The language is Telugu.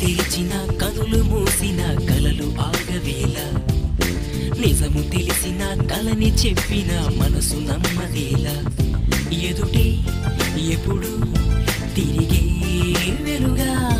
తెరిచిన కనులు మూసిన కలలు ఆగవేళ నిజము తెలిసిన కలని చెప్పిన మనసు నమ్మదేలా ఎదుటే ఎప్పుడు తిరిగే వెలుగా